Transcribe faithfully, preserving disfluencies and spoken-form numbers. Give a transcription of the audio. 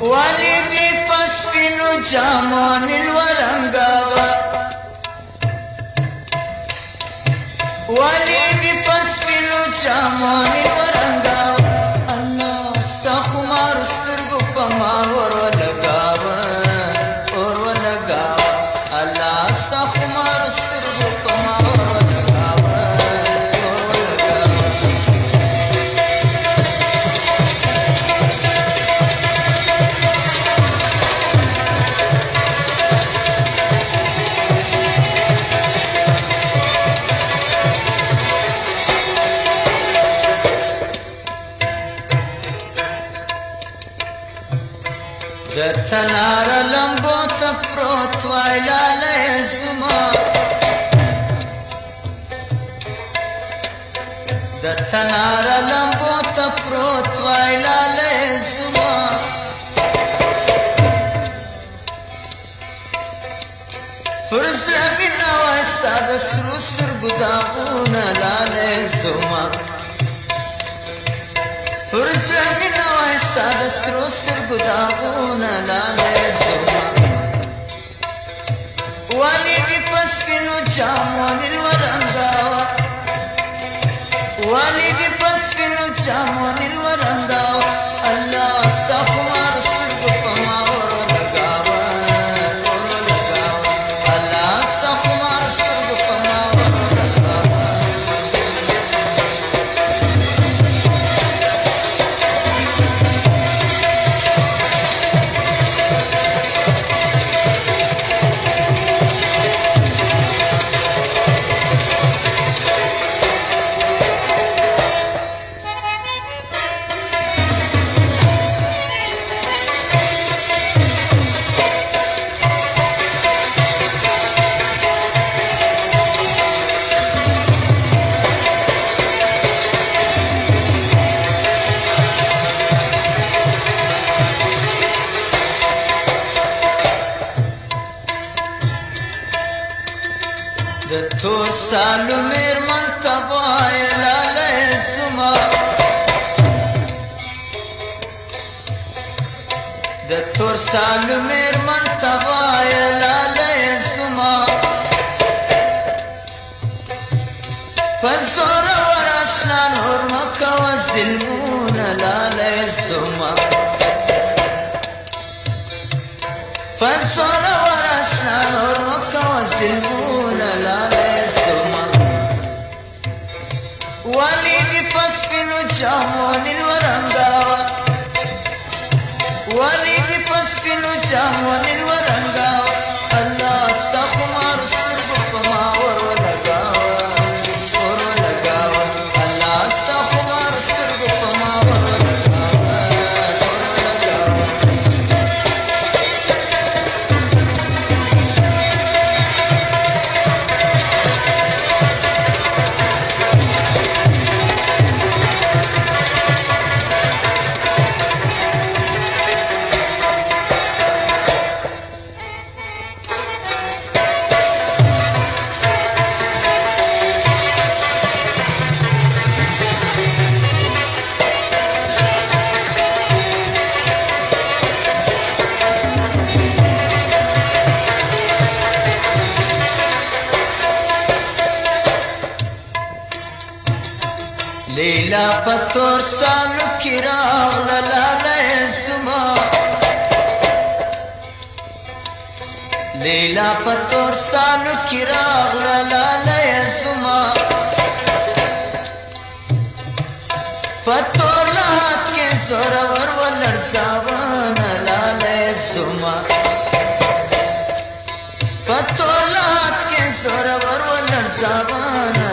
والدي پسپینو جامون الورنگاوا والدي پسپینو جامون الورنگاوا الله ستا خمار سترگو پما ورو لگاوا ورو لگاوا الله ستا خمار سترگو پما ورو لگاوا ورو لگاوا د تنار لمبو ته پروت وای لالی زما د تنار لمبو ته پروت وای لالی زما پر زړه مینه وای ستا د سرو سترګو داغونه لالی زما پر زړه مینه وای ستا د سرو سترګو داغونه لالی زما والدي پسپینو جامون الورنگاوا والدي پسپینو جامون الورنگاوا الله ستا خمار سترګو په ما ورو لګاوه ورو لګاوه الله ستا خمار سترګو په ما ورو لګاوه د تور سالو میرمن ته وای لالی زما د تور سالو میرمن ته وای لالی زما په زورور اشنا نور مه کوه ظلمونه لالی زما په زورور اشنا نور مه کوه ظلمونه لالی زما والدي پسپینو جامون الورنگاوا والدي پسپینو جامون الورنگاوا الله ستا خمار سترګو په ما ورو لګاوه ورو لګاوه الله ستا خمار سترګو په ما ورو لګاوه ورو لګاوه لیلا پتور سالو کی راغله لالی زما لیلا پتور سالو کی راغله لالی زما پتور لحات کې زورور ولړزاونه لالی زما پتور لحات کې زورور ولړزاونه